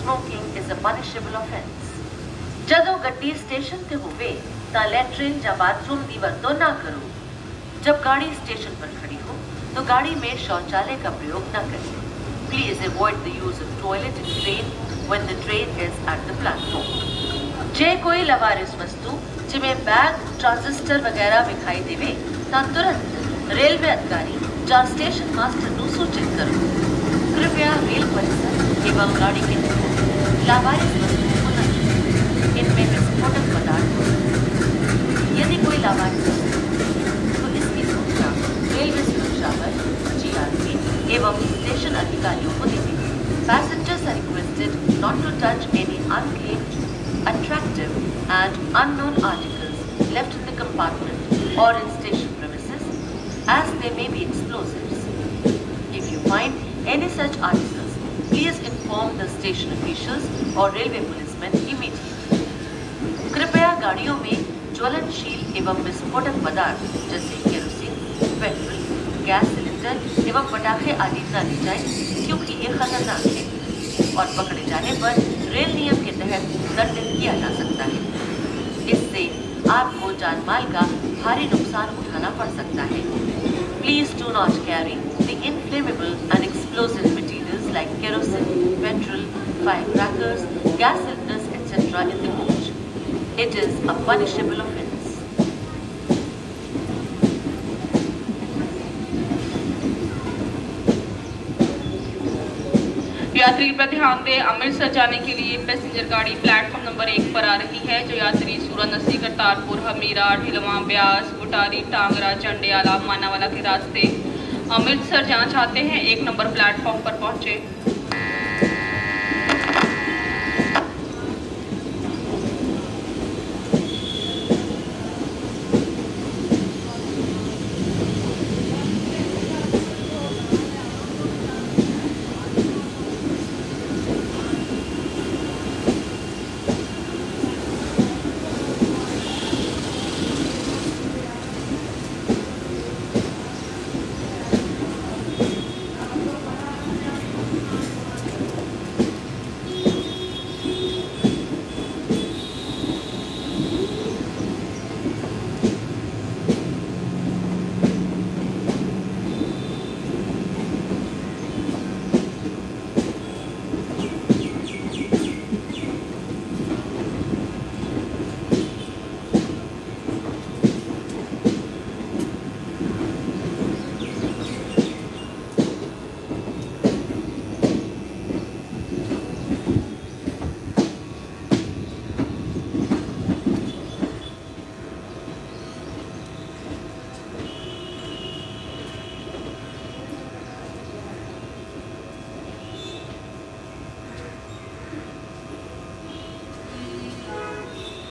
smoking is a punishable offence. जदों गड्डी station ते होवे तां लैट्रिन या बाथरूम दी वरतों ना करो। जब गाड़ी स्टेशन पर खड़ी हो तो गाड़ी में शौचालय का प्रयोग न करें। Please avoid the use of toilet in train when the train is at the platform. जे कोई लवारिस वस्तु जिमें बैग, ट्रांजिस्टर वगैरह विखाई देवे तां तुरंत रेलवे अधिकारी या स्टेशन मास्टर को सूचित करो। कृपया रेल परिसर एवं गाड़ी के अंदर लावारिस वस्तुओं को न छुएं। इनमें विस्फोटक पदार्थ होते हैं। यदि कोई लावारिस वस्तु तो इसकी सूचना रेलवे सुरक्षा बल, GRP एवं स्टेशन अधिकारियों को दें। Passengers are requested not to touch any unclaimed, attractive and unknown articles left in the compartment or in station premises, as they may be explosives. If you find any such articles, please inform the station officials or railway policemen immediately. कृपया गाड़ियों में ज्वलनशील एवं विस्फोटक पदार्थ जैसे kerosene, petrol, gas cylinder एवं पटाखे आदि न ले जाएं, क्योंकि ये खतरनाक है और पकड़े जाने पर रेल नियम के तहत दंडित किया जा सकता है। इससे आपको जानमाल का भारी नुकसान उठाना पड़ सकता है। Please do not carry the inflammable and explosive materials like kerosene, petrol, firecrackers, gas cylinders, etc. in the coach. It is a punishable offence. यात्री पर ध्यान दें, अमृतसर जाने के लिए पैसेंजर गाड़ी प्लेटफॉर्म नंबर 1 पर आ रही है। जो यात्री सूरनसी, करतारपुर, हमीरा, ढिलवां, ब्यास, बुटारी, टांगरा, चंडियाला, मानावाला के रास्ते अमृतसर जाना चाहते हैं, 1 नंबर प्लेटफॉर्म पर पहुंचे।